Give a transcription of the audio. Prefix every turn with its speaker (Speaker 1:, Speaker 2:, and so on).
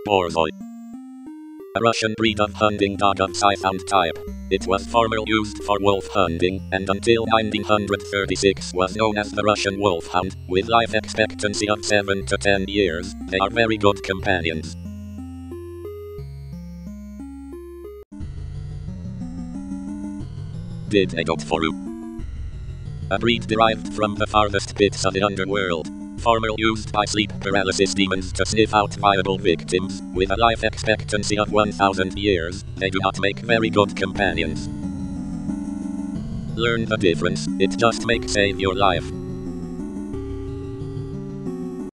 Speaker 1: Borzoi. A Russian breed of hunting dog of size and type. It was formerly used for wolf hunting, and until 1936 was known as the Russian wolfhound, with life expectancy of 7 to 10 years. They are very good companions. Did they go for you? A breed derived from the farthest pits of the underworld. Formerly used by sleep paralysis demons to sniff out viable victims, with a life expectancy of 1000 years, they do not make very good companions. Learn the difference, it just may save your life.